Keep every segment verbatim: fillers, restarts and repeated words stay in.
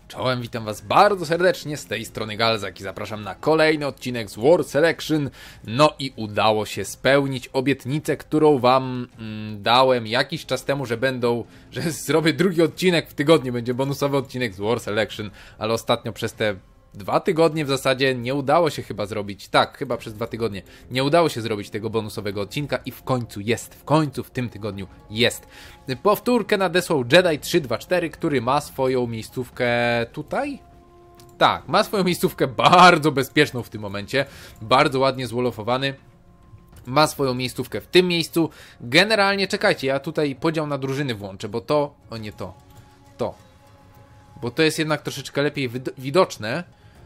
Czołem, witam was bardzo serdecznie, z tej strony Galzak i zapraszam na kolejny odcinek z War Selection. No i udało się spełnić obietnicę, którą wam mm, dałem jakiś czas temu, że będą, że zrobię drugi odcinek w tygodniu, będzie bonusowy odcinek z War Selection, ale ostatnio przez te dwa tygodnie w zasadzie nie udało się chyba zrobić, tak, chyba przez dwa tygodnie nie udało się zrobić tego bonusowego odcinka i w końcu jest, w końcu w tym tygodniu jest. Powtórkę nadesłał Jedi trzy dwa cztery, który ma swoją miejscówkę tutaj? Tak, ma swoją miejscówkę bardzo bezpieczną w tym momencie, bardzo ładnie zwolofowany. Ma swoją miejscówkę w tym miejscu. Generalnie, czekajcie, ja tutaj podział na drużyny włączę, bo to, o nie to, to. Bo to jest jednak troszeczkę lepiej widoczne.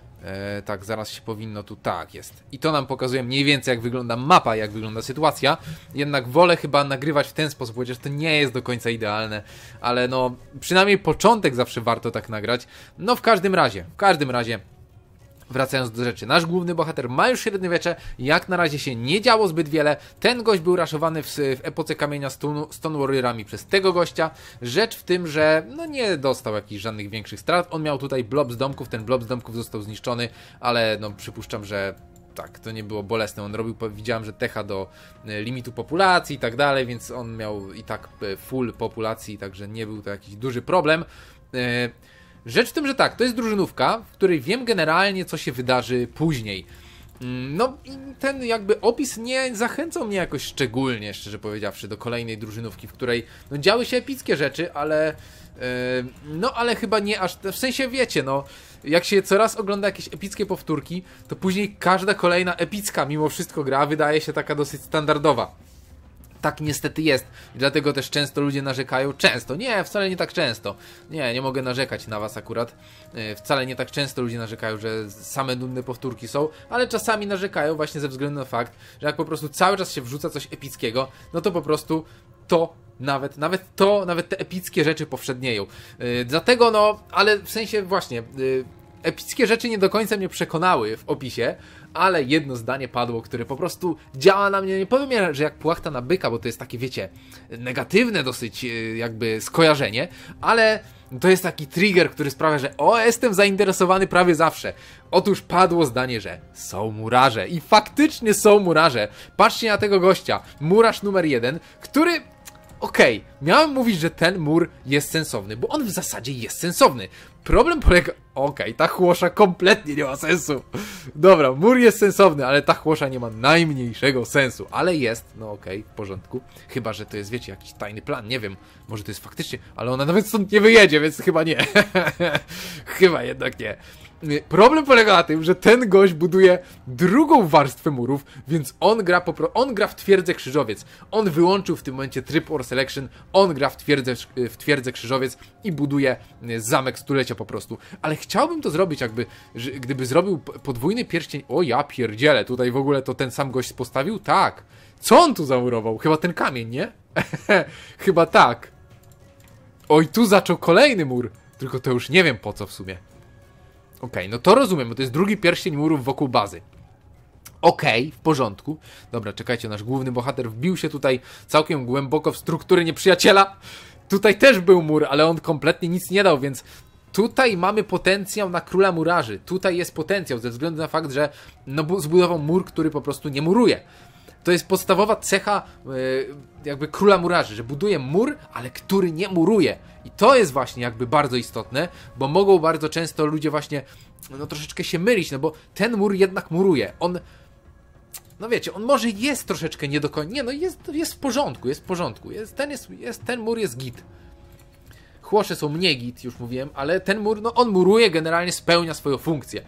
E, tak, zaraz się powinno tu, tak jest. I to nam pokazuje mniej więcej jak wygląda mapa, jak wygląda sytuacja. Jednak wolę chyba nagrywać w ten sposób, chociaż to nie jest do końca idealne. Ale no, przynajmniej początek zawsze warto tak nagrać. No w każdym razie, w każdym razie. Wracając do rzeczy, nasz główny bohater ma już średniowiecze, jak na razie się nie działo zbyt wiele. Ten gość był raszowany w, w epoce kamienia Stone, Stone Warriorami przez tego gościa. Rzecz w tym, że no nie dostał jakichś żadnych większych strat. On miał tutaj blob z domków, ten blob z domków został zniszczony, ale no przypuszczam, że tak, to nie było bolesne. On robił, widziałem, że techa do limitu populacji i tak dalej, więc on miał i tak full populacji, także nie był to jakiś duży problem. Yy, Rzecz w tym, że tak, to jest drużynówka, w której wiem generalnie, co się wydarzy później. No i ten jakby opis nie zachęcał mnie jakoś szczególnie, szczerze powiedziawszy, do kolejnej drużynówki, w której no, działy się epickie rzeczy, ale yy, no ale chyba nie aż, w sensie wiecie, no jak się coraz ogląda jakieś epickie powtórki, to później każda kolejna epicka mimo wszystko gra wydaje się taka dosyć standardowa. Tak niestety jest. I dlatego też często ludzie narzekają. Często. Nie, wcale nie tak często. Nie, nie mogę narzekać na was akurat. Yy, wcale nie tak często ludzie narzekają, że same nudne powtórki są, ale czasami narzekają właśnie ze względu na fakt, że jak po prostu cały czas się wrzuca coś epickiego, no to po prostu to nawet, nawet to, nawet te epickie rzeczy powszednieją. Yy, dlatego no, ale w sensie właśnie... Yy, Epickie rzeczy nie do końca mnie przekonały w opisie, ale jedno zdanie padło, które po prostu działa na mnie, nie powiem, że jak płachta na byka, bo to jest takie, wiecie, negatywne dosyć jakby skojarzenie, ale to jest taki trigger, który sprawia, że o, jestem zainteresowany prawie zawsze. Otóż padło zdanie, że są murarze i faktycznie są murarze. Patrzcie na tego gościa, murarz numer jeden, który... Okej, okay, miałem mówić, że ten mur jest sensowny, bo on w zasadzie jest sensowny. Problem polega... Okej, okay, ta chłosza kompletnie nie ma sensu. Dobra, mur jest sensowny, ale ta chłosza nie ma najmniejszego sensu. Ale jest, no okej, okay, w porządku. Chyba, że to jest, wiecie, jakiś tajny plan, nie wiem. Może to jest faktycznie, ale ona nawet stąd nie wyjedzie, więc chyba nie. Chyba jednak nie. Problem polega na tym, że ten gość buduje drugą warstwę murów, więc on gra po pro... on gra w twierdzę Krzyżowiec. On wyłączył w tym momencie tryb War Selection, on gra w twierdzę, w twierdzę Krzyżowiec i buduje zamek stulecia po prostu. Ale chciałbym to zrobić jakby, że, gdyby zrobił podwójny pierścień... O ja pierdzielę, tutaj w ogóle to ten sam gość postawił? Tak. Co on tu zamurował? Chyba ten kamień, nie? Chyba tak. Oj, tu zaczął kolejny mur. Tylko to już nie wiem po co w sumie. Okej, okay, no to rozumiem, bo to jest drugi pierścień murów wokół bazy. Okej, okay, w porządku. Dobra, czekajcie, nasz główny bohater wbił się tutaj całkiem głęboko w struktury nieprzyjaciela. Tutaj też był mur, ale on kompletnie nic nie dał, więc tutaj mamy potencjał na króla murarzy. Tutaj jest potencjał ze względu na fakt, że no, zbudował mur, który po prostu nie muruje. To jest podstawowa cecha yy, jakby króla murarzy, że buduje mur, ale który nie muruje. I to jest właśnie jakby bardzo istotne, bo mogą bardzo często ludzie właśnie no troszeczkę się mylić, no bo ten mur jednak muruje. On, no wiecie, on może jest troszeczkę nie do końca, nie no jest, jest w porządku, jest w porządku. Jest, ten, jest, jest, ten mur jest git. Chłosze są mniej git, już mówiłem, ale ten mur, no on muruje, generalnie spełnia swoją funkcję.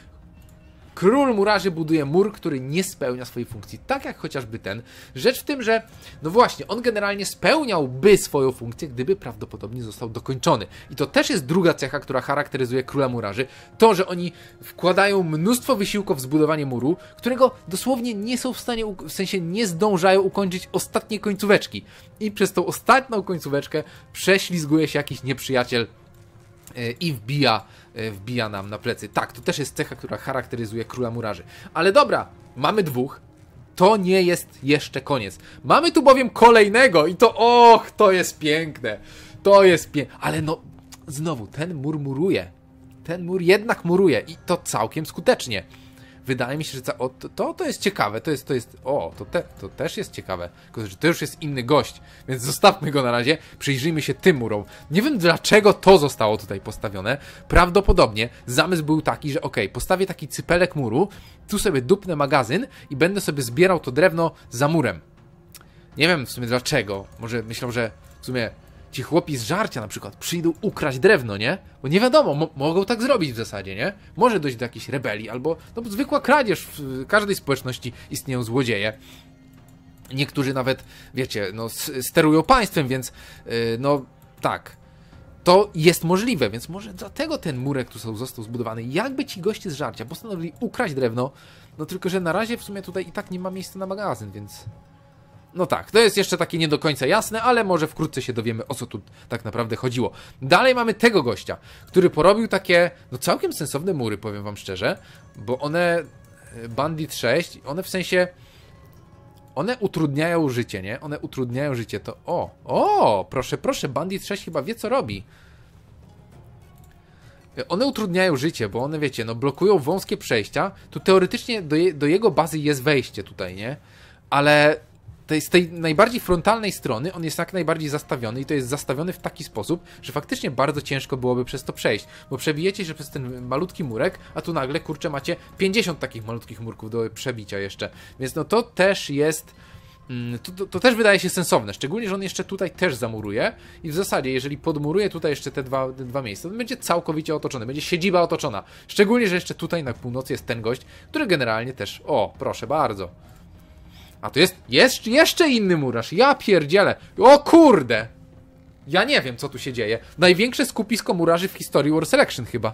Król murarzy buduje mur, który nie spełnia swojej funkcji, tak jak chociażby ten. Rzecz w tym, że no właśnie, on generalnie spełniałby swoją funkcję, gdyby prawdopodobnie został dokończony. I to też jest druga cecha, która charakteryzuje króla murarzy. To, że oni wkładają mnóstwo wysiłku w zbudowanie muru, którego dosłownie nie są w stanie, w sensie nie zdążają ukończyć ostatniej końcóweczki. I przez tą ostatnią końcóweczkę prześlizguje się jakiś nieprzyjaciel i wbija, wbija nam na plecy. Tak, to też jest cecha, która charakteryzuje króla murarzy. Ale dobra, mamy dwóch. To nie jest jeszcze koniec. Mamy tu bowiem kolejnego i to, och, to jest piękne. To jest piękne. Ale no, znowu, ten mur muruje. ten mur jednak muruje i to całkiem skutecznie. Wydaje mi się, że ca... o, to, to jest ciekawe, to jest, to jest, o, to, te, to też jest ciekawe, tylko że to już jest inny gość, więc zostawmy go na razie, przyjrzyjmy się tym murom. Nie wiem, dlaczego to zostało tutaj postawione, prawdopodobnie zamysł był taki, że okej, okay, postawię taki cypelek muru, tu sobie dupnę magazyn i będę sobie zbierał to drewno za murem. Nie wiem w sumie dlaczego, może myślał, że w sumie ci chłopi z żarcia na przykład przyjdą ukraść drewno, nie? Bo nie wiadomo, mo mogą tak zrobić w zasadzie, nie? Może dojść do jakiejś rebelii, albo no, zwykła kradzież. W każdej społeczności istnieją złodzieje. Niektórzy nawet, wiecie, no, sterują państwem, więc yy, no tak. To jest możliwe, więc może dlatego ten murek tu został zbudowany. Jakby ci goście z żarcia postanowili ukraść drewno, no tylko, że na razie w sumie tutaj i tak nie ma miejsca na magazyn, więc... No tak, to jest jeszcze takie nie do końca jasne, ale może wkrótce się dowiemy, o co tu tak naprawdę chodziło. Dalej mamy tego gościa, który porobił takie, no całkiem sensowne mury, powiem wam szczerze, bo one, Bandit sześć, one w sensie, one utrudniają życie, nie? One utrudniają życie, to o, o, proszę, proszę, Bandit sześć chyba wie, co robi. One utrudniają życie, bo one, wiecie, no blokują wąskie przejścia, tu teoretycznie do, je, do jego bazy jest wejście tutaj, nie? Ale... z tej najbardziej frontalnej strony on jest jak najbardziej zastawiony i to jest zastawiony w taki sposób, że faktycznie bardzo ciężko byłoby przez to przejść, bo przebijecie się przez ten malutki murek, a tu nagle, kurczę, macie pięćdziesiąt takich malutkich murków do przebicia jeszcze, więc no to też jest, to, to, to też wydaje się sensowne, szczególnie, że on jeszcze tutaj też zamuruje i w zasadzie, jeżeli podmuruje tutaj jeszcze te dwa, te dwa miejsca, to będzie całkowicie otoczony, będzie siedziba otoczona, szczególnie, że jeszcze tutaj na północy jest ten gość, który generalnie też, o, proszę bardzo. A to jest, jest jeszcze inny murarz. Ja pierdzielę. O kurde. Ja nie wiem, co tu się dzieje. Największe skupisko murarzy w historii War Selection chyba.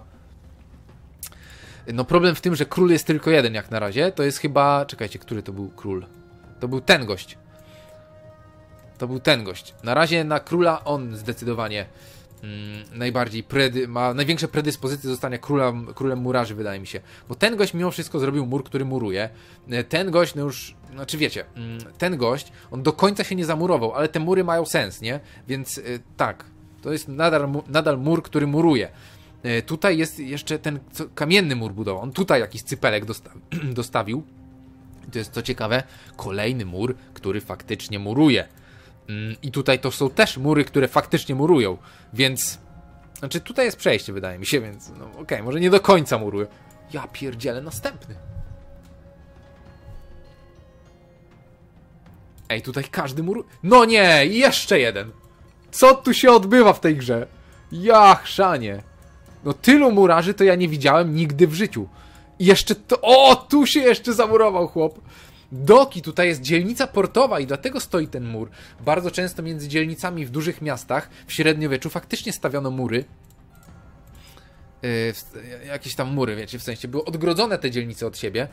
No problem w tym, że król jest tylko jeden jak na razie. To jest chyba... Czekajcie, który to był król? To był ten gość. To był ten gość. Na razie na króla on zdecydowanie mm, najbardziej predy... ma największe predyspozycje do zostania króla, królem murarzy, wydaje mi się. Bo ten gość mimo wszystko zrobił mur, który muruje. Ten gość, no już... Znaczy wiecie, ten gość, on do końca się nie zamurował, ale te mury mają sens, nie? Więc yy, tak, to jest nadal, nadal mur, który muruje. Yy, tutaj jest jeszcze ten co, kamienny mur budował. On tutaj jakiś cypelek dosta dostawił. To jest co ciekawe, kolejny mur, który faktycznie muruje. Yy, I tutaj to są też mury, które faktycznie murują, więc... Znaczy tutaj jest przejście, wydaje mi się, więc no okej, okay, może nie do końca muruje. Ja pierdzielę, następny. Ej, tutaj każdy mur... No nie, jeszcze jeden. Co tu się odbywa w tej grze? Ja chrzanie. No tylu murarzy to ja nie widziałem nigdy w życiu. I jeszcze to... O, tu się jeszcze zamurował chłop. Doki, tutaj jest dzielnica portowa i dlatego stoi ten mur. Bardzo często między dzielnicami w dużych miastach w średniowieczu faktycznie stawiono mury. Yy, jakieś tam mury, wiecie, w sensie były odgrodzone te dzielnice od siebie.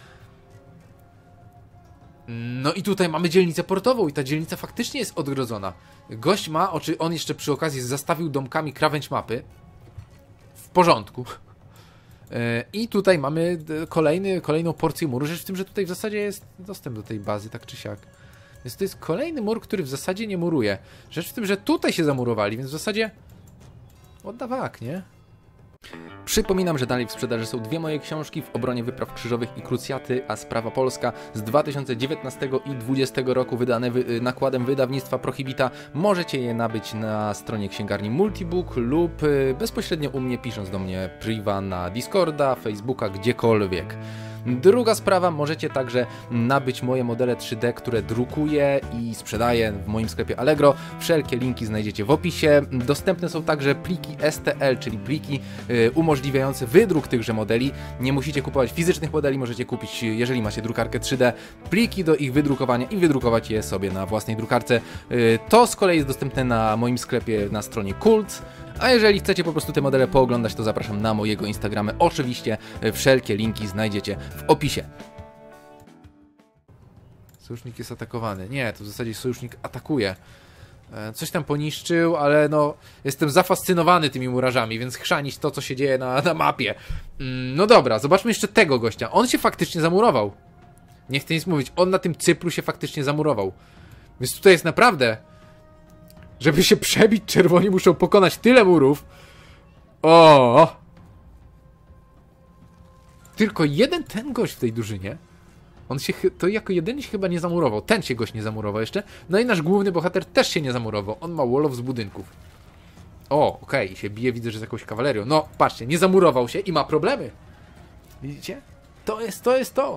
No i tutaj mamy dzielnicę portową i ta dzielnica faktycznie jest odgrodzona. Gość ma, oczy, on jeszcze przy okazji zastawił domkami krawędź mapy. W porządku. I tutaj mamy kolejny, kolejną porcję muru. Rzecz w tym, że tutaj w zasadzie jest dostęp do tej bazy, tak czy siak. Więc to jest kolejny mur, który w zasadzie nie muruje. Rzecz w tym, że tutaj się zamurowali, więc w zasadzie... Oddawak, nie? Przypominam, że dalej w sprzedaży są dwie moje książki w obronie wypraw krzyżowych i krucjaty, a sprawa polska z dwa tysiące dziewiętnastego i dwudziestego roku wydane wy nakładem wydawnictwa Prohibita. Możecie je nabyć na stronie księgarni Multibook lub bezpośrednio u mnie, pisząc do mnie priva na Discorda, Facebooka, gdziekolwiek. Druga sprawa, możecie także nabyć moje modele trzy D, które drukuję i sprzedaję w moim sklepie Allegro. Wszelkie linki znajdziecie w opisie. Dostępne są także pliki S T L, czyli pliki y, umożliwiające wydruk tychże modeli. Nie musicie kupować fizycznych modeli, możecie kupić, jeżeli macie drukarkę trzy D, pliki do ich wydrukowania i wydrukować je sobie na własnej drukarce. Y, to z kolei jest dostępne na moim sklepie na stronie Kult. A jeżeli chcecie po prostu te modele pooglądać, to zapraszam na mojego Instagrama. Oczywiście wszelkie linki znajdziecie w opisie. Sojusznik jest atakowany. Nie, to w zasadzie sojusznik atakuje. Coś tam poniszczył, ale no jestem zafascynowany tymi murarzami, więc chrzanić to, co się dzieje na, na mapie. No dobra, zobaczmy jeszcze tego gościa. On się faktycznie zamurował. Nie chcę nic mówić, on na tym cyplu się faktycznie zamurował. Więc tutaj jest naprawdę... Żeby się przebić, czerwoni muszą pokonać tyle murów. O! Tylko jeden ten gość w tej drużynie, on się, to jako jedyny się chyba nie zamurował. Ten się gość nie zamurował jeszcze. No i nasz główny bohater też się nie zamurował. On ma wall of z budynków. O, okej, okay. się bije, widzę, że z jakąś kawalerią. No, patrzcie, nie zamurował się i ma problemy. Widzicie? To jest, to jest to.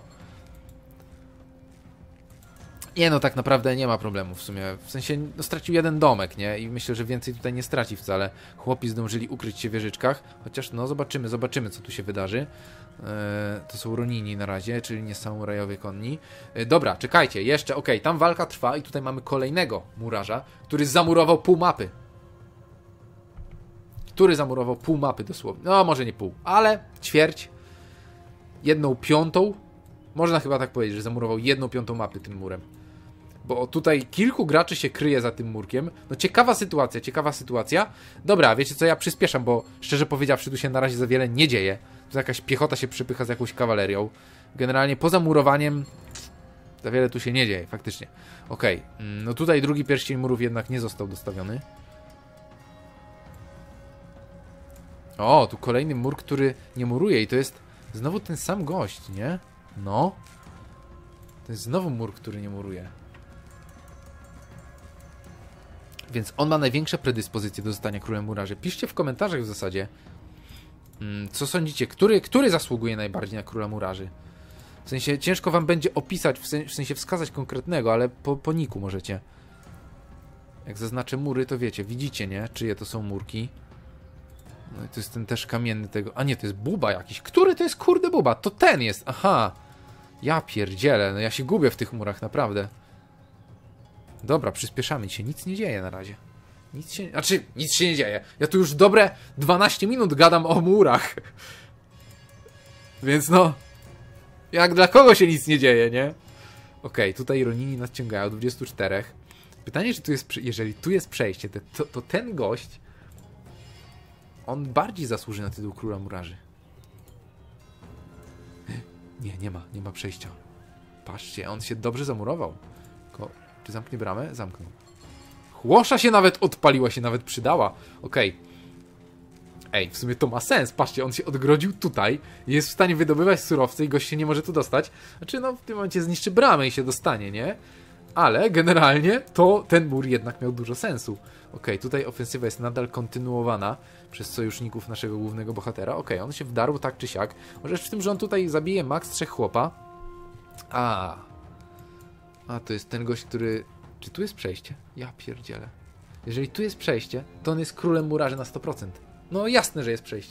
Nie, no tak naprawdę nie ma problemu w sumie. W sensie, no stracił jeden domek, nie? I myślę, że więcej tutaj nie straci wcale. Chłopi zdążyli ukryć się w wieżyczkach. Chociaż, no zobaczymy, zobaczymy, co tu się wydarzy. Eee, to są Ronini na razie, czyli nie samurajowie konni. Eee, dobra, czekajcie, jeszcze, okej, okay, tam walka trwa i tutaj mamy kolejnego murarza, który zamurował pół mapy. Który zamurował pół mapy dosłownie. No, może nie pół, ale ćwierć. Jedną piątą. Można chyba tak powiedzieć, że zamurował jedną piątą mapy tym murem. Bo tutaj kilku graczy się kryje za tym murkiem. No ciekawa sytuacja, ciekawa sytuacja. Dobra, wiecie co, ja przyspieszam, bo szczerze powiedziawszy tu się na razie za wiele nie dzieje. Tu jakaś piechota się przypycha z jakąś kawalerią. Generalnie poza murowaniem za wiele tu się nie dzieje, faktycznie. Okej, okay. No tutaj drugi pierścień murów jednak nie został dostawiony. O, tu kolejny mur, który nie muruje i to jest znowu ten sam gość, nie? No. To jest znowu mur, który nie muruje. Więc on ma największe predyspozycje do zostania królem murarzy. Piszcie w komentarzach w zasadzie, co sądzicie, który, który zasługuje najbardziej na króla murarzy. W sensie ciężko wam będzie opisać, w sensie, w sensie wskazać konkretnego, ale po, po niku możecie. Jak zaznaczę mury, to wiecie, widzicie, nie? Czyje to są murki. No i to jest ten też kamienny tego... A nie, to jest Buba jakiś. Który to jest kurde Buba? To ten jest, aha. Ja pierdzielę, no ja się gubię w tych murach, naprawdę. Dobra, przyspieszamy się, nic nie dzieje na razie. Nic się... Znaczy, nic się nie dzieje. Ja tu już dobre dwanaście minut gadam o murach. Więc no... Jak dla kogo się nic nie dzieje, nie? Okej, okay, tutaj Ronini nadciągają, dwudziestu czterech. Pytanie, czy tu jest... Jeżeli tu jest przejście, to, to ten gość... On bardziej zasłuży na tytuł króla murarzy. Nie, nie ma, nie ma przejścia. Patrzcie, on się dobrze zamurował. Ko Czy zamknie bramę? Zamknął. Chłosza się nawet odpaliła, się nawet przydała. Okej. Okay. Ej, w sumie to ma sens. Patrzcie, on się odgrodził tutaj. Jest w stanie wydobywać surowce i gość się nie może tu dostać. Znaczy, no w tym momencie zniszczy bramę i się dostanie, nie? Ale generalnie to ten mur jednak miał dużo sensu. Okej, okay, tutaj ofensywa jest nadal kontynuowana przez sojuszników naszego głównego bohatera. Okej, okay, on się wdarł tak czy siak. Może w tym, że on tutaj zabije max trzech chłopa. A. A, to jest ten gość, który... Czy tu jest przejście? Ja pierdzielę. Jeżeli tu jest przejście, to on jest królem murarzy na sto procent. No jasne, że jest przejście.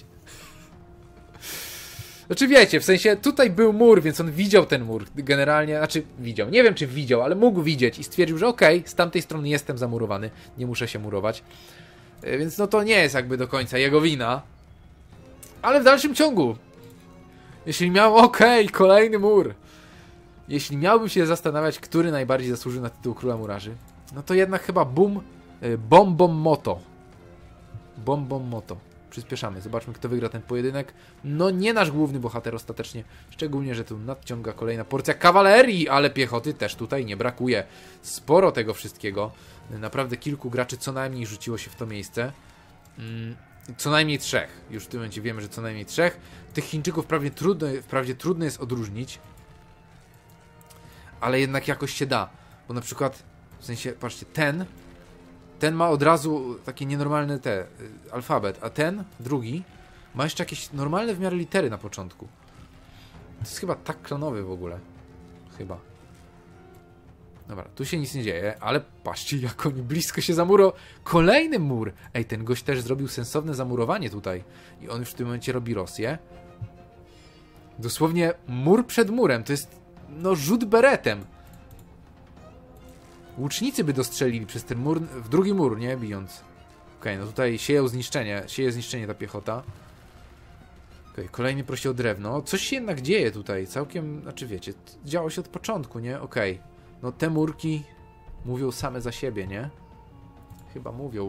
Znaczy wiecie, w sensie tutaj był mur, więc on widział ten mur. Generalnie, znaczy widział. Nie wiem, czy widział, ale mógł widzieć i stwierdził, że okej, okay, z tamtej strony jestem zamurowany. Nie muszę się murować. Więc no to nie jest jakby do końca jego wina. Ale w dalszym ciągu, jeśli miał, okej, okay, kolejny mur. Jeśli miałbym się zastanawiać, który najbardziej zasłużył na tytuł króla murarzy, no to jednak chyba Bum, Bom Bom Moto. Bom Bom Moto. Przyspieszamy, zobaczmy, kto wygra ten pojedynek. No nie nasz główny bohater ostatecznie, szczególnie, że tu nadciąga kolejna porcja kawalerii, ale piechoty też tutaj nie brakuje. Sporo tego wszystkiego. Naprawdę kilku graczy co najmniej rzuciło się w to miejsce. Co najmniej trzech. Już w tym momencie wiemy, że co najmniej trzech. Tych Chińczyków prawie trudno, wprawdzie trudno jest odróżnić, ale jednak jakoś się da. Bo na przykład, w sensie, patrzcie, ten Ten ma od razu takie nienormalne te, y, alfabet, a ten, drugi, ma jeszcze jakieś normalne w miarę litery na początku. To jest chyba tak klanowy w ogóle. Chyba. Dobra, tu się nic nie dzieje, ale patrzcie, jak oni blisko się zamurą. Kolejny mur! Ej, ten gość też zrobił sensowne zamurowanie tutaj. I on już w tym momencie robi Rosję. Dosłownie mur przed murem. To jest, no, rzut beretem. Łucznicy by dostrzelili przez ten mur, w drugi mur, nie? Bijąc. Okej, okay, no tutaj sieją zniszczenie, sieje zniszczenie ta piechota. Okej, okay, kolejny prosi o drewno. Coś się jednak dzieje tutaj, całkiem, znaczy wiecie, działo się od początku, nie? Okej, okay. No te murki mówią same za siebie, nie? Chyba mówią.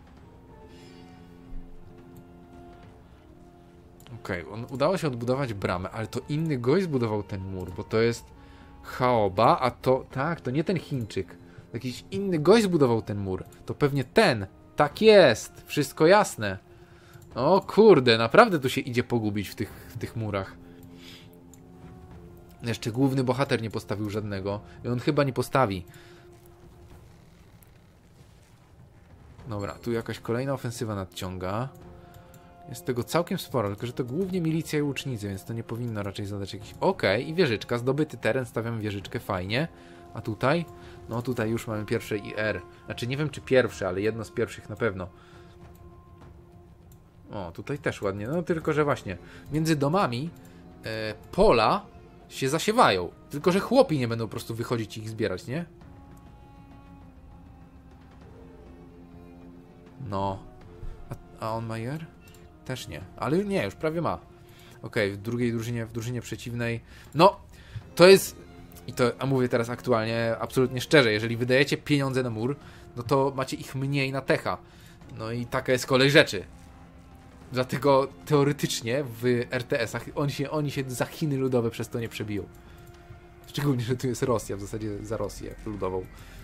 Okej, okay, on udało się odbudować bramę, ale to inny gość zbudował ten mur, bo to jest Chaoba, a to, tak, to nie ten Chińczyk. Jakiś inny gość zbudował ten mur. To pewnie ten. Tak jest. Wszystko jasne. O kurde, naprawdę tu się idzie pogubić w tych, w tych murach. Jeszcze główny bohater nie postawił żadnego. I on chyba nie postawi. Dobra, tu jakaś kolejna ofensywa nadciąga. Jest tego całkiem sporo, tylko że to głównie milicja i łucznicy, więc to nie powinno raczej zadać jakiś... Okej, okay, i wieżyczka, zdobyty teren, stawiamy wieżyczkę, fajnie. A tutaj? No tutaj już mamy pierwsze I R. Znaczy nie wiem czy pierwsze, ale jedno z pierwszych na pewno. O, tutaj też ładnie, no tylko że właśnie między domami e, pola się zasiewają. Tylko że chłopi nie będą po prostu wychodzić i ich zbierać, nie? No. A, a on ma I R? Też nie, ale nie, już prawie ma. Okej, okay, w drugiej drużynie, w drużynie przeciwnej. No, to jest... I to, a mówię teraz aktualnie, absolutnie szczerze, jeżeli wydajecie pieniądze na mur, no to macie ich mniej na techa. No i taka jest kolej rzeczy. Dlatego teoretycznie w R T S-ach oni się, oni się za Chiny ludowe przez to nie przebiją. Szczególnie, że tu jest Rosja, w zasadzie za Rosję ludową.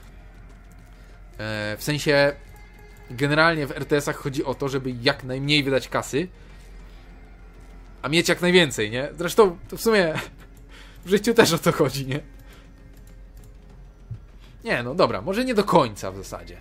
E, w sensie... Generalnie w R T S-ach chodzi o to, żeby jak najmniej wydać kasy, a mieć jak najwięcej, nie? Zresztą to w sumie w życiu też o to chodzi, nie? Nie, no dobra, może nie do końca w zasadzie.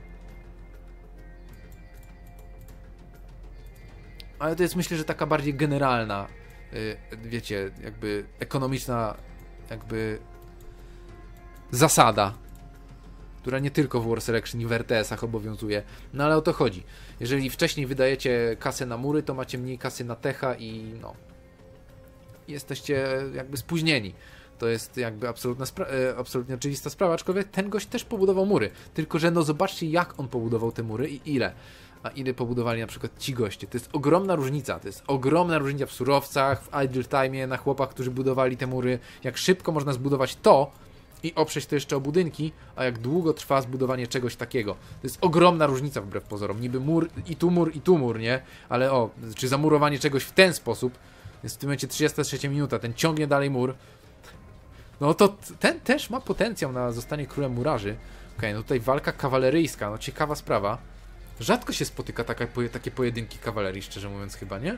Ale to jest, myślę, że taka bardziej generalna, yy, wiecie, jakby ekonomiczna, jakby zasada, która nie tylko w War Selection i w R T S-ach obowiązuje. No ale o to chodzi. Jeżeli wcześniej wydajecie kasę na mury, to macie mniej kasy na techa i no... Jesteście jakby spóźnieni. To jest jakby absolutna spra- absolutnie oczywista sprawa, aczkolwiek ten gość też pobudował mury. Tylko że no zobaczcie jak on pobudował te mury i ile. A ile pobudowali na przykład ci goście. To jest ogromna różnica. To jest ogromna różnica w surowcach, w idle time'ie, na chłopach, którzy budowali te mury. Jak szybko można zbudować to, i oprzeć to jeszcze o budynki, a jak długo trwa zbudowanie czegoś takiego. To jest ogromna różnica wbrew pozorom. Niby mur, i tu mur, i tu mur, nie? Ale o, czy zamurowanie czegoś w ten sposób, jest w tym momencie trzydziesta trzecia minuta, ten ciągnie dalej mur, no to ten też ma potencjał na zostanie królem murarzy. Okej, okay, no tutaj walka kawaleryjska, no ciekawa sprawa. Rzadko się spotyka taka, takie pojedynki kawalerii, szczerze mówiąc chyba, nie?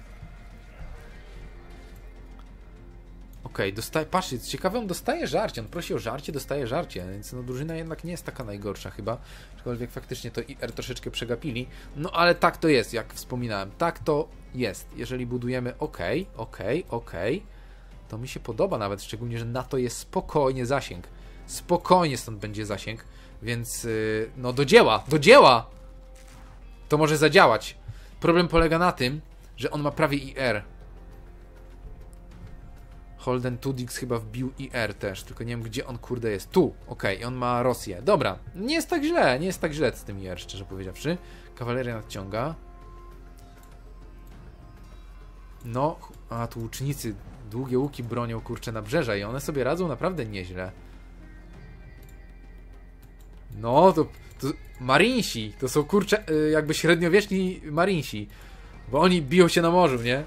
Okej, okay, dostaje, patrzcie, ciekawe, on dostaje żarcie, on prosi o żarcie, dostaje żarcie, więc no drużyna jednak nie jest taka najgorsza chyba, aczkolwiek faktycznie to I R troszeczkę przegapili, no ale tak to jest, jak wspominałem, tak to jest, jeżeli budujemy, okej, okay, okej, okay, okej, okay, to mi się podoba nawet, szczególnie, że na to jest spokojnie zasięg, spokojnie stąd będzie zasięg, więc yy, no do dzieła, do dzieła, to może zadziałać. Problem polega na tym, że on ma prawie I R. Holden Tudix chyba wbił I R też, tylko nie wiem gdzie on kurde jest. Tu, okej, okay, on ma Rosję. Dobra, nie jest tak źle, nie jest tak źle z tym I R, szczerze powiedziawszy. Kawaleria nadciąga. No, a tu łucznicy długie łuki bronią kurcze nabrzeża i one sobie radzą naprawdę nieźle. No, to, to marinsi, to są kurcze jakby średniowieczni marinsi, bo oni biją się na morzu, nie?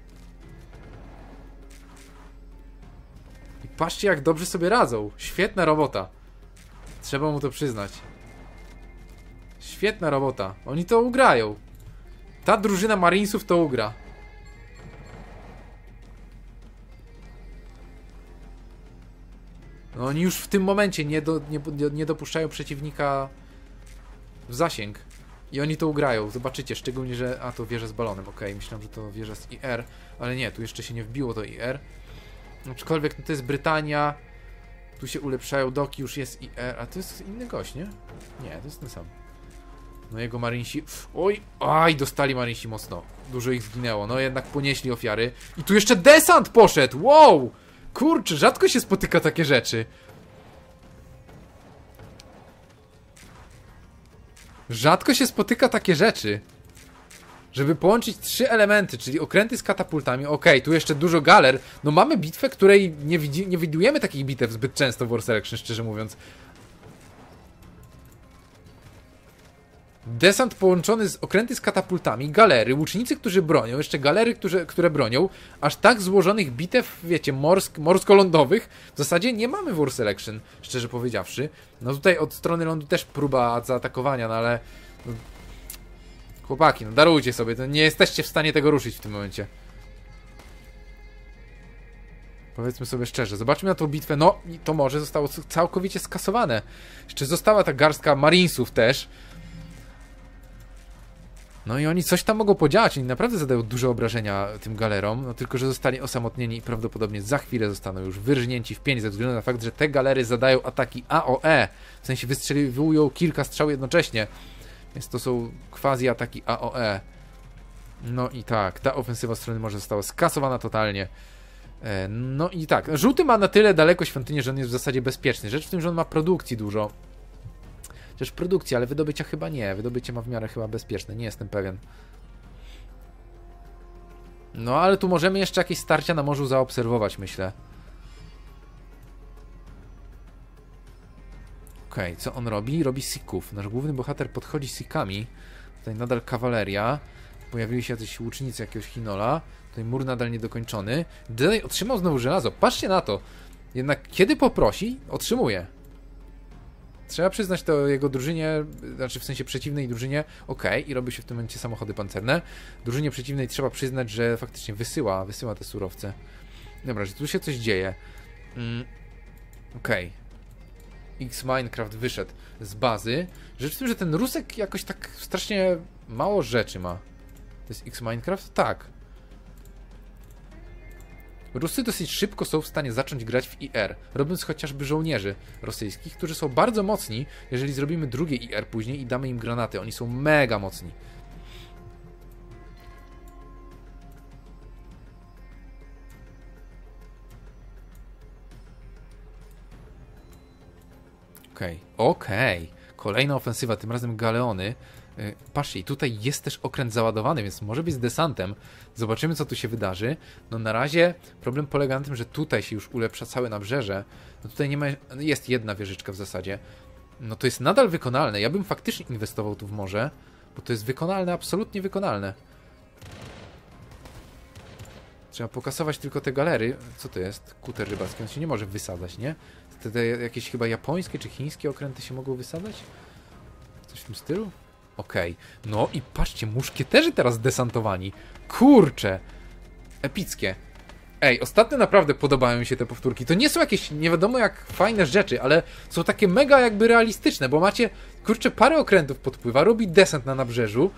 Patrzcie jak dobrze sobie radzą. Świetna robota. Trzeba mu to przyznać. Świetna robota. Oni to ugrają. Ta drużyna Marinesów to ugra. No oni już w tym momencie nie, do, nie, nie dopuszczają przeciwnika w zasięg. I oni to ugrają. Zobaczycie, szczególnie, że... A, to wieża z balonem. Okej, okay, myślałem, że to wieża z I R. Ale nie, tu jeszcze się nie wbiło to I R. Aczkolwiek no to jest Brytania. Tu się ulepszają doki, już jest I R. A to jest inny gość, nie? Nie, to jest ten sam. No jego marinsi... Oj, aj, dostali marinsi mocno. Dużo ich zginęło, no jednak ponieśli ofiary. I tu jeszcze desant poszedł, wow! Kurczę, rzadko się spotyka takie rzeczy. Rzadko się spotyka takie rzeczy. Żeby połączyć trzy elementy, czyli okręty z katapultami. Okej, okay, tu jeszcze dużo galer. No mamy bitwę, której nie, widzi, nie widujemy takich bitew zbyt często w War Selection, szczerze mówiąc. Desant połączony z okręty z katapultami, galery, łucznicy, którzy bronią, jeszcze galery, którzy, które bronią. Aż tak złożonych bitew, wiecie, morsk, morsko-lądowych w zasadzie nie mamy w War Selection, szczerze powiedziawszy. No tutaj od strony lądu też próba zaatakowania, no ale... No, chłopaki, no darujcie sobie, to nie jesteście w stanie tego ruszyć w tym momencie. Powiedzmy sobie szczerze, zobaczmy na tą bitwę, no i to morze zostało całkowicie skasowane. Jeszcze została ta garstka marinesów też. No i oni coś tam mogą podziałać, oni naprawdę zadają duże obrażenia tym galerom, no tylko że zostali osamotnieni i prawdopodobnie za chwilę zostaną już wyrżnięci w pień ze względu na fakt, że te galery zadają ataki A O E, w sensie wystrzeliwują kilka strzał jednocześnie, więc to są quasi ataki A O E. No i tak, ta ofensywa strony morza została skasowana totalnie. No i tak, żółty ma na tyle daleko świątynię, że on jest w zasadzie bezpieczny. Rzecz w tym, że on ma produkcji dużo. Chociaż produkcji, ale wydobycia chyba nie. Wydobycie ma w miarę chyba bezpieczne, nie jestem pewien. No ale tu możemy jeszcze jakieś starcia na morzu zaobserwować, myślę. Okej, okay, co on robi? Robi sików. Nasz główny bohater podchodzi sikami. Tutaj nadal kawaleria. Pojawili się jacyś łucznicy jakiegoś Hinola. Tutaj mur nadal niedokończony. Tutaj otrzymał znowu żelazo. Patrzcie na to. Jednak kiedy poprosi, otrzymuje. Trzeba przyznać to jego drużynie, znaczy w sensie przeciwnej drużynie, ok, i robi się w tym momencie samochody pancerne. Drużynie przeciwnej trzeba przyznać, że faktycznie wysyła, wysyła te surowce. Dobra, że tu się coś dzieje. Mm, ok. X Minecraft wyszedł z bazy. Rzecz w tym, że ten Rusek jakoś tak strasznie mało rzeczy ma. To jest X Minecraft? Tak. Rusy dosyć szybko są w stanie zacząć grać w I R, robiąc chociażby żołnierzy rosyjskich, którzy są bardzo mocni, jeżeli zrobimy drugie I R później i damy im granaty. Oni są mega mocni. Okej, okay. okej. Okay. Kolejna ofensywa, tym razem galeony. Patrzcie, tutaj jest też okręt załadowany, więc może być z desantem. Zobaczymy, co tu się wydarzy. No na razie problem polega na tym, że tutaj się już ulepsza całe nabrzeże. No tutaj nie ma... Jest jedna wieżyczka w zasadzie. No to jest nadal wykonalne. Ja bym faktycznie inwestował tu w morze, bo to jest wykonalne, absolutnie wykonalne. Trzeba pokasować tylko te galery. Co to jest? Kuter rybacki. On się nie może wysadzać, nie? Te, te jakieś chyba japońskie czy chińskie okręty się mogą wysadzać? Coś w tym stylu? Okej, okay. No i patrzcie, muszkieterzy teraz desantowani. Kurcze! Epickie. Ej, ostatnio naprawdę podobają mi się te powtórki. To nie są jakieś nie wiadomo jak fajne rzeczy, ale są takie mega jakby realistyczne, bo macie, kurczę, parę okrętów podpływa, robi desant na nabrzeżu.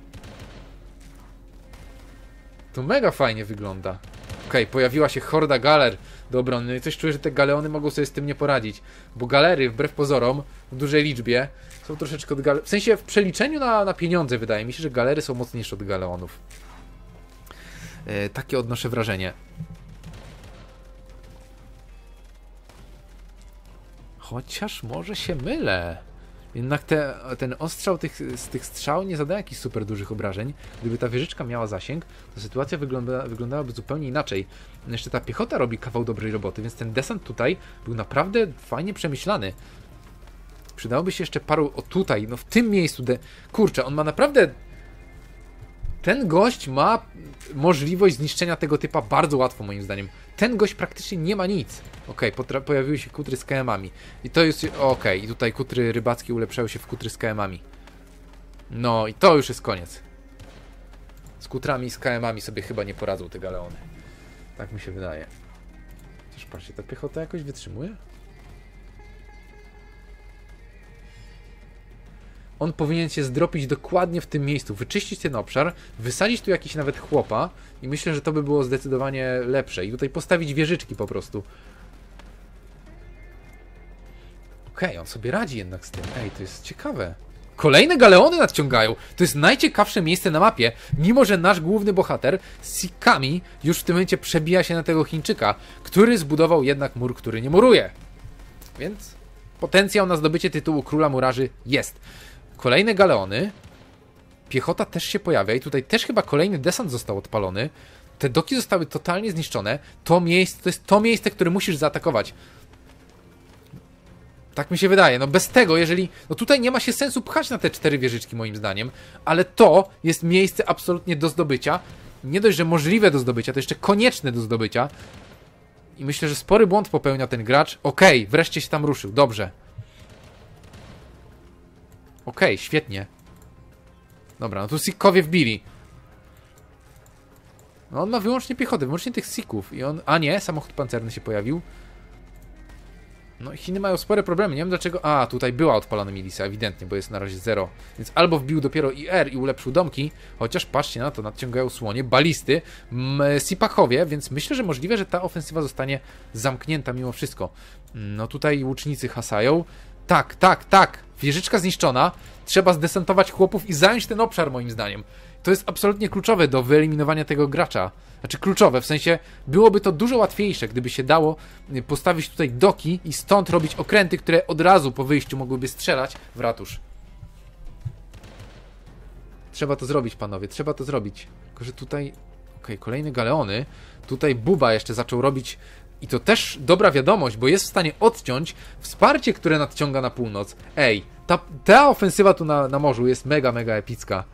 To mega fajnie wygląda. Okej, okay, pojawiła się horda galer do obrony. No i coś czuję, że te galeony mogą sobie z tym nie poradzić. Bo galery, wbrew pozorom, w dużej liczbie, są troszeczkę od galery. W sensie w przeliczeniu na, na pieniądze wydaje mi się, że galery są mocniejsze od galeonów. E, takie odnoszę wrażenie. Chociaż może się mylę. Jednak te, ten ostrzał tych, z tych strzał nie zadaje jakichś super dużych obrażeń. Gdyby ta wieżyczka miała zasięg, to sytuacja wygląda, wyglądałaby zupełnie inaczej. Jeszcze ta piechota robi kawał dobrej roboty, więc ten desant tutaj był naprawdę fajnie przemyślany. Przydałoby się jeszcze paru... O tutaj, no w tym miejscu... De... Kurczę, on ma naprawdę... Ten gość ma możliwość zniszczenia tego typa bardzo łatwo moim zdaniem. Ten gość praktycznie nie ma nic. Okej, okay, pojawiły się kutry z K M-ami. I to jest... Okej, okay, i tutaj kutry rybackie ulepszały się w kutry z K M-ami. No i to już jest koniec. Z kutrami i z K M-ami sobie chyba nie poradzą te galeony. Tak mi się wydaje. Chociaż patrzcie, ta piechota jakoś wytrzymuje? On powinien się zdropić dokładnie w tym miejscu, wyczyścić ten obszar, wysadzić tu jakiś nawet chłopa i myślę, że to by było zdecydowanie lepsze. I tutaj postawić wieżyczki po prostu. Okej, okay, on sobie radzi jednak z tym. Ej, to jest ciekawe. Kolejne galeony nadciągają. To jest najciekawsze miejsce na mapie, mimo że nasz główny bohater z sikami już w tym momencie przebija się na tego Chińczyka, który zbudował jednak mur, który nie muruje. Więc potencjał na zdobycie tytułu Króla Murarzy jest. Kolejne galeony. Piechota też się pojawia i tutaj też chyba kolejny desant został odpalony. Te doki zostały totalnie zniszczone. To miejsce, to jest to miejsce, które musisz zaatakować. Tak mi się wydaje. No bez tego, jeżeli... No tutaj nie ma się sensu pchać na te cztery wieżyczki moim zdaniem, ale to jest miejsce absolutnie do zdobycia. Nie dość, że możliwe do zdobycia, to jeszcze konieczne do zdobycia. I myślę, że spory błąd popełnia ten gracz. Okej, okay, wreszcie się tam ruszył. Dobrze. Okej, okay, świetnie. Dobra, no tu Sikkowie wbili. No on ma wyłącznie piechotę, wyłącznie tych Sików. I on... A nie, samochód pancerny się pojawił. No Chiny mają spore problemy, nie wiem dlaczego... A, tutaj była odpalona milicja, ewidentnie, bo jest na razie zero. Więc albo wbił dopiero I R i ulepszył domki, chociaż patrzcie na to, nadciągają słonie, balisty, Sipachowie, więc myślę, że możliwe, że ta ofensywa zostanie zamknięta mimo wszystko. No tutaj łucznicy hasają. Tak, tak, tak, wieżyczka zniszczona. Trzeba zdesantować chłopów i zająć ten obszar, moim zdaniem. To jest absolutnie kluczowe do wyeliminowania tego gracza. Znaczy kluczowe, w sensie byłoby to dużo łatwiejsze, gdyby się dało postawić tutaj doki i stąd robić okręty, które od razu po wyjściu mogłyby strzelać w ratusz. Trzeba to zrobić, panowie, trzeba to zrobić. Tylko, że tutaj... Okej, okay, kolejne galeony. Tutaj Buba jeszcze zaczął robić... I to też dobra wiadomość, bo jest w stanie odciąć wsparcie, które nadciąga na północ. Ej, ta, ta ofensywa tu na, na morzu jest mega, mega epicka.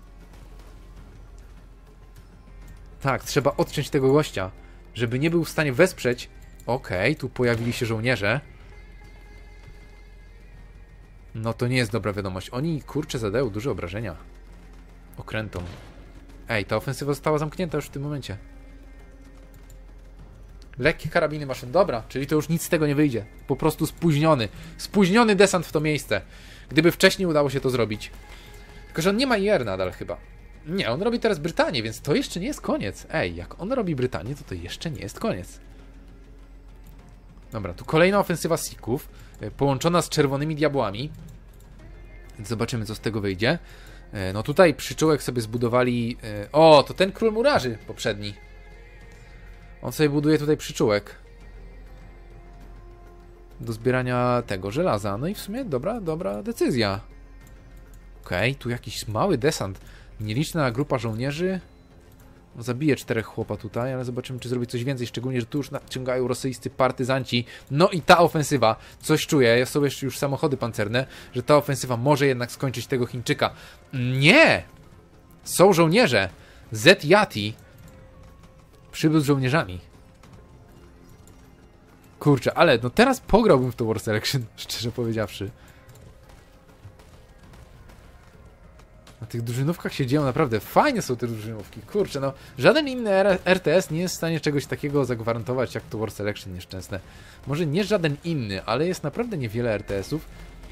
Tak, trzeba odciąć tego gościa, żeby nie był w stanie wesprzeć. Okej, okay, tu pojawili się żołnierze. No to nie jest dobra wiadomość. Oni, kurczę, zadają duże obrażenia okrętom. Ej, ta ofensywa została zamknięta już w tym momencie. Lekkie karabiny maszyn. Dobra, czyli to już nic z tego nie wyjdzie. Po prostu spóźniony. Spóźniony desant w to miejsce. Gdyby wcześniej udało się to zrobić. Tylko, że on nie ma I R nadal chyba. Nie, on robi teraz Brytanię, więc to jeszcze nie jest koniec. Ej, jak on robi Brytanię, to to jeszcze nie jest koniec. Dobra, tu kolejna ofensywa Sików, połączona z czerwonymi diabłami. Więc zobaczymy, co z tego wyjdzie. No tutaj przyczółek sobie zbudowali... O, to ten król murarzy poprzedni. On sobie buduje tutaj przyczółek do zbierania tego żelaza. No i w sumie dobra, dobra decyzja. Okej, okay, tu jakiś mały desant. Nieliczna grupa żołnierzy. No, zabije czterech chłopa tutaj, ale zobaczymy, czy zrobi coś więcej. Szczególnie, że tu już nadciągają rosyjscy partyzanci. No i ta ofensywa, coś czuję, są jeszcze już samochody pancerne, że ta ofensywa może jednak skończyć tego Chińczyka. Nie! Są żołnierze. Z Yati przybył z żołnierzami. Kurczę, ale no teraz pograłbym w to War Selection, szczerze powiedziawszy. Na tych drużynówkach się dzieją naprawdę. Fajne są te drużynówki. Kurczę, no żaden inny R T S nie jest w stanie czegoś takiego zagwarantować jak to War Selection nieszczęsne. Może nie żaden inny, ale jest naprawdę niewiele R T S-ów.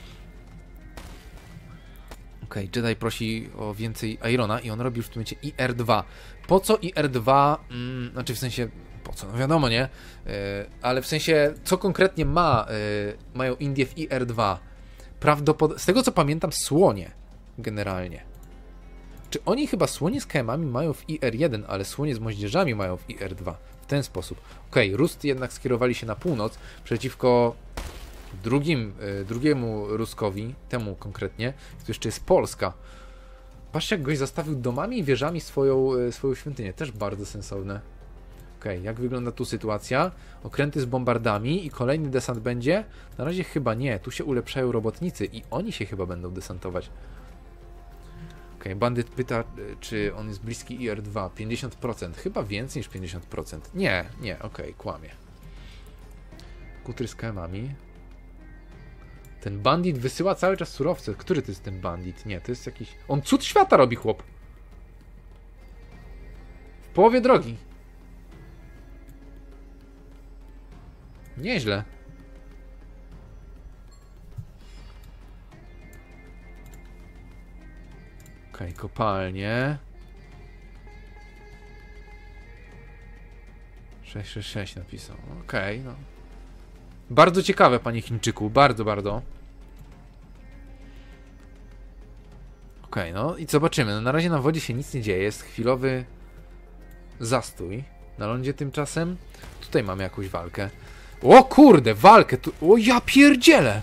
Okej, okay, Jedi prosi o więcej Irona i on robi już w tym momencie I R dwa. Po co I R dwa? Mm, znaczy w sensie, po co? No wiadomo, nie? Yy, ale w sensie, co konkretnie ma, yy, mają Indie w I R dwa? Prawdopodobnie, z tego co pamiętam, słonie generalnie. Czy oni chyba słonie z K M-ami mają w I R jeden, ale słonie z moździerzami mają w I R dwa. W ten sposób. Okej, okay, Rus jednak skierowali się na północ przeciwko drugim, yy, drugiemu Ruskowi, temu konkretnie. Tu jeszcze jest Polska. Patrzcie, jak goś zastawił domami i wieżami swoją, yy, swoją świątynię. Też bardzo sensowne. Okej, okay, jak wygląda tu sytuacja? Okręty z bombardami i kolejny desant będzie? Na razie chyba nie. Tu się ulepszają robotnicy i oni się chyba będą desantować. Okej, okay, bandyt pyta, czy on jest bliski I R dwa. pięćdziesiąt procent. Chyba więcej niż pięćdziesiąt procent. Nie, nie, okej, okay, kłamie. Kutry z K M-ami. Ten bandit wysyła cały czas surowce. Który to jest ten bandit? Nie, to jest jakiś... On cud świata robi, chłop. W połowie drogi. Nieźle. Okej, okay, kopalnie. sześć sześć sześć napisał. Okej, okay, no. Bardzo ciekawe, panie Chińczyku. Bardzo, bardzo. Okej, okay, no i zobaczymy. No, na razie na wodzie się nic nie dzieje. Jest chwilowy zastój. Na lądzie tymczasem. Tutaj mamy jakąś walkę. O kurde, walkę tu. O ja pierdzielę.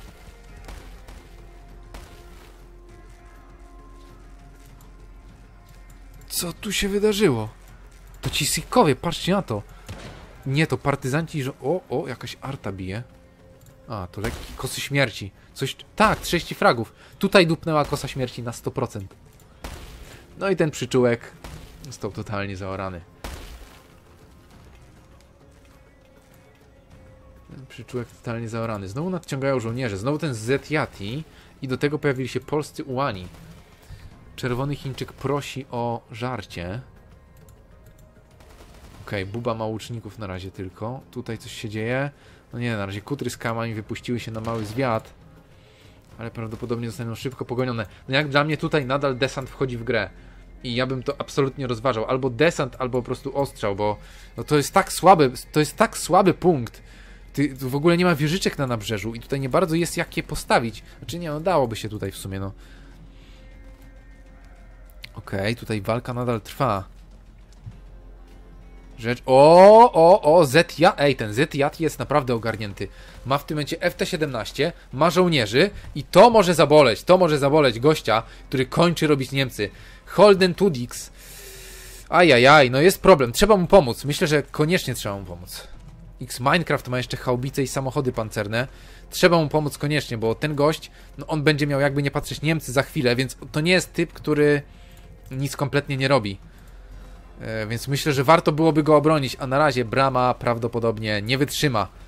Co tu się wydarzyło? To ci Sikowie, patrzcie na to. Nie, to partyzanci, że... O, o, jakaś arta bije. A, to lekki kosy śmierci. Coś... Tak, trzydzieści fragów. Tutaj dupnęła kosa śmierci na sto procent. No i ten przyczółek został totalnie zaorany. Ten przyczółek totalnie zaorany. Znowu nadciągają żołnierze. Znowu ten Z Yati. I do tego pojawili się polscy ułani. Czerwony Chińczyk prosi o żarcie. Okej, Buba ma łuczników na razie tylko. Tutaj coś się dzieje. No nie, na razie kutry z kamami wypuściły się na mały zwiat. Ale prawdopodobnie zostaną szybko pogonione. No jak dla mnie tutaj nadal desant wchodzi w grę. I ja bym to absolutnie rozważał. Albo desant, albo po prostu ostrzał, bo no to jest tak słaby, to jest tak słaby punkt. Ty, tu w ogóle nie ma wieżyczek na nabrzeżu i tutaj nie bardzo jest jak je postawić. Znaczy nie, no dałoby się tutaj w sumie, no. Okej, okay, tutaj walka nadal trwa. Rzecz... O, o, o, Z-Jat... Ej, ten Z-Jat jest naprawdę ogarnięty. Ma w tym momencie F T siedemnaście, ma żołnierzy i to może zaboleć, to może zaboleć gościa, który kończy robić Niemcy. Holden Tudix. Ajajaj, no jest problem, trzeba mu pomóc. Myślę, że koniecznie trzeba mu pomóc. X Minecraft ma jeszcze haubice i samochody pancerne. Trzeba mu pomóc koniecznie, bo ten gość, no on będzie miał jakby nie patrzeć Niemcy za chwilę, więc to nie jest typ, który nic kompletnie nie robi. E, więc myślę, że warto byłoby go obronić, a na razie brama prawdopodobnie nie wytrzyma.